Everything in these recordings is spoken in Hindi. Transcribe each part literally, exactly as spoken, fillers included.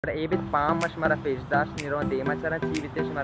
Ebit palm mara pejdash niro dema chara chi bitesh mara.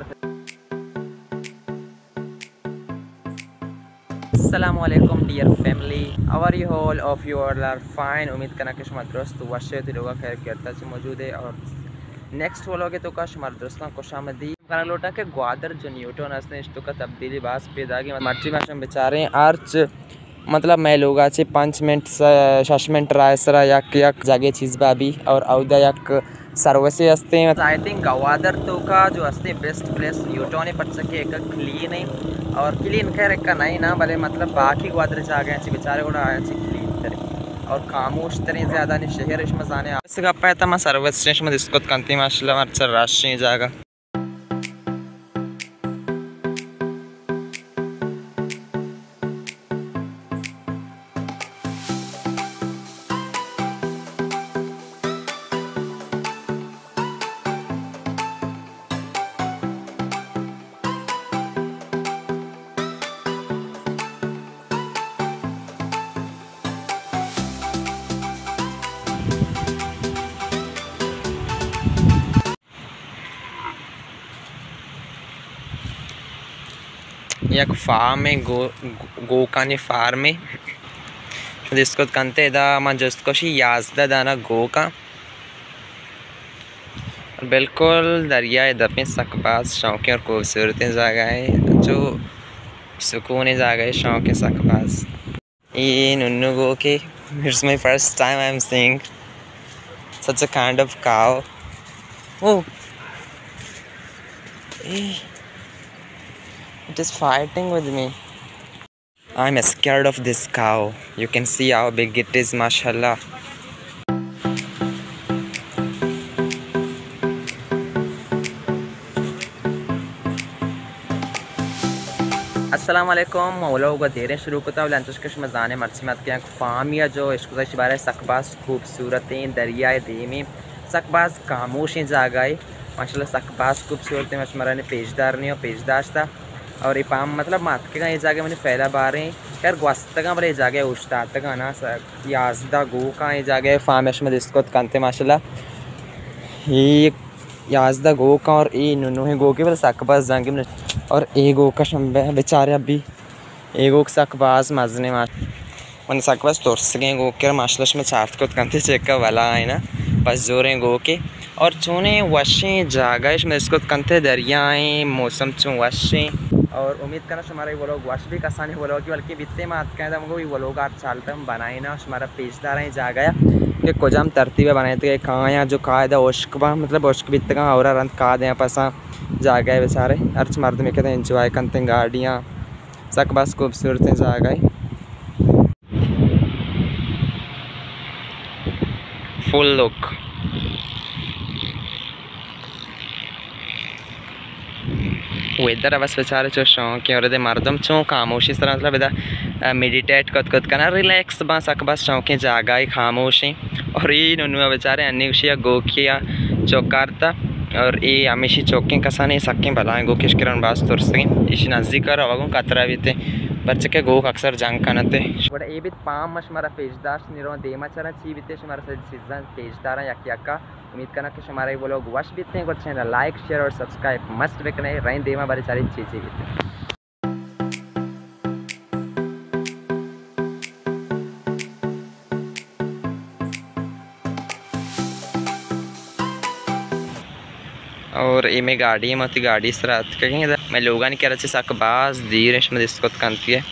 Assalamu alaikum dear family. How are you all of you all are fine. उम्मीद करना कि शुमार दोस्त वशे तो लोग खैर करता से मौजूद है और नेक्स्ट व्लॉग तो का शुमार दोस्तों को शामदी करना लोटा के ग्वादर जो न्यूटन असने इस तो का तब्दीली बास पैदा की मर्ची में हम बेचारे आर्च मतलब मैं लोग आज पाँच मिनट छः मिनट रायसरा यक यक जागे चीज़ बाबी और औदा यक सर्वसे असते हैं आई थिंक गवादर तो का जो असते बेस्ट प्लेस न्यूटन पड़ सके एक क्लीन है और क्लीन खैर एक का नहीं ना भले मतलब बाकी ग्वादर जा गए अच्छी बेचारे को आया अच्छी क्लीन तरह और खामोश तरह ज़्यादा नहीं शहर इसमें जाने इससे का पाया था मैं सर्विस स्टेशन में इसको कंती माशाल्लाह अच्छा राशि जाएगा एक फार्म है गो गोकानी फार्म है जिसको कंते दा मन जिसको शी याजदा दाना गो का बिल्कुल दरिया दपे सकबाज शौक़ और खूबसूरत जगह है जो सुकून जगह है शौक़ सकबाज ये नुन्नू गो के it's my first time I am seeing such a kind of cow oh it is fighting with me. I'm scared of this cow. You can see how big it is, mashallah. अस्सलाम वालेकुम मौलाओं का देर शुरू होता है लंच के मज़ाने मर्ची मत के फार्म या जो इसको शिबार सकबाज खूबसूरतें दरियाए धीमी सकबाज खामोश जागाए माशाल्लाह सकबाज खूबसूरत मशमरा ने पेजदार नहीं और पेजदाश था और ये पाम मतलब मात के ये जगह मैंने पहला बार है यार ग्वास्त का ये जगह उस्ताद का ना याजदा गो का ये जगह फार्म में इसको कंते माशाल्लाह ये याजदा गो का और ये नुनू है गो के बोले सकबाज जाएंगे मैंने और ए गो का शंबे बेचारे अभी ए गो सकबाज मजने माश मैंने सकबाज तोड़ सकें गो के माशाल्लाह में चार्ट को कंते चेक का वाला है ना बस जोर हैं गो के और चूने वशें जगह इसमें इसको कंते दरियाएँ मौसम चूँ वशें और उम्मीद करना हमारा वो लोग वश भी कसाने वो लोग बल्कि बित्ते मात कहें हमको भी वो लोग आप चालते हम बनाए ना हमारा पेजदार है जा गया कि कुछ हम तरतीब बनाए थे कहाँ यहाँ जो कहा था ओश्कबा मतलब ओश्क बित्ते का और रंत कहा दें पसा जा गए बेचारे अर्च मर्द में कहते हैं इंजॉय करते हैं गाड़ियाँ सक बस खूबसूरत जा गए फुल लुक वेदर बस बेचारे चो शौक और मरदम चो खामोशी तरह मतलब इधर मेडिटेट कत कत करना रिलैक्स बस सक बस शौक जागा खामोशी और ये नुनुआ बेचारे अन्य उशिया गोखिया चौकारता और ये हमेशा चौकें कसाने सकें भला गोकिश किरण बास तुर सकें इसी नज़दीक कर अवगों कतरा भी थे बच्चे के गोक अक्सर जंग कनते बड़ा ये भी पाम मश मरा पेजदार निरो देमा चरा ची बीते हमारा सीजन पेजदार यक यक्का उम्मीद करना कि हमारे वो लोग वश बीते हैं चैनल लाइक शेयर और सब्सक्राइब मस्ट बेकने रही देमा बारी सारी चीज़ें बीते और ये में गाड़ी है मत गाड़ी इस रात कहेंगे मैं लोगा नहीं कह रहा सकबाज दीर इसमें इसको कंती है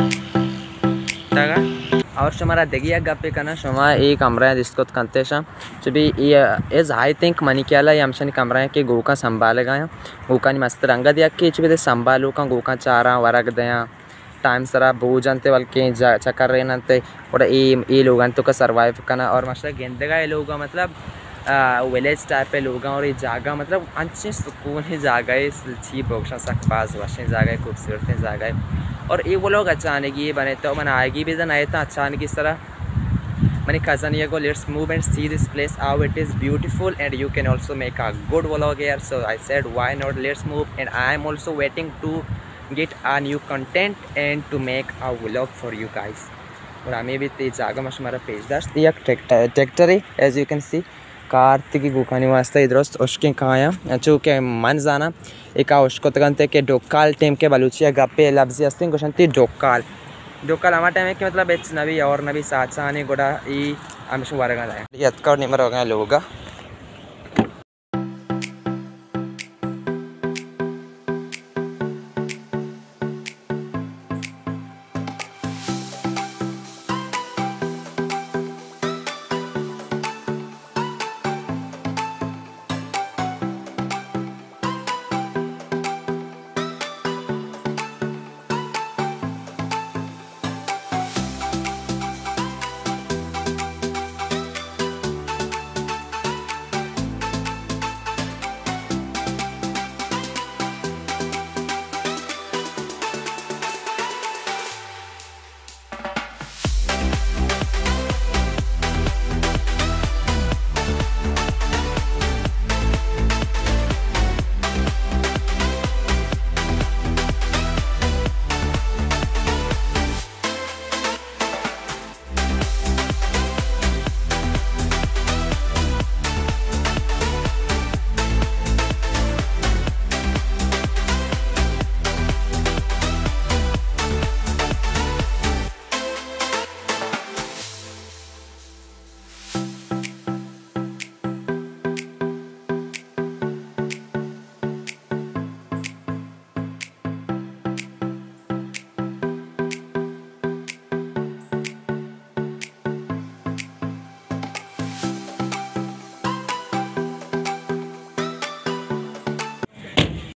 और हमारा देखिए गप्पे करना शुमा एक कमरा है जिसको कंते शाम जो भी ये एज आई थिंक मनी क्या ला हमशन कमरा है कि गो का संभालेगा यहाँ गो का मस्त रंगा दिया कि भी संभालो का गो का चारा वरक दया टाइम सरा भोजनते बल्कि चक्कर रहते और ये लोग तो का सर्वाइव करना और मतलब गेंदगा ये लोग मतलब विलेज टाइप पे लोग और ये जगह मतलब अच्छे सुकून है जगह छी बोक्शा सकबाज वशें जगह खूबसूरत जगह और ये वो लोग अचानक ये बने तो मैंने आएगी भी जन आए था अचानक इस तरह मैंने कज़न ये को let's move and see this place how it is beautiful and you can also make a good vlog here so I said why not let's move and I am also waiting to get a new content and to make a vlog for you guys और हमें भी ते जागा मश हमारा पेज दस एक ट्रैक्टर ट्रैक्टर है एज यू कैन सी कार्तिकी गुखानी वास्ते इधरोस्त उसके काया अचू के मन जाना एक उसको तगंते के डोकाल टीम के बलूचिया गप्पे लफ्ज़ी अस्तिंग कुशंती डोकाल डोकाल हमारे टाइम के मतलब बेच नबी और नबी साथ साने गोड़ा ई आमिश वारगा लाए ये अतका निमर हो गया लोगा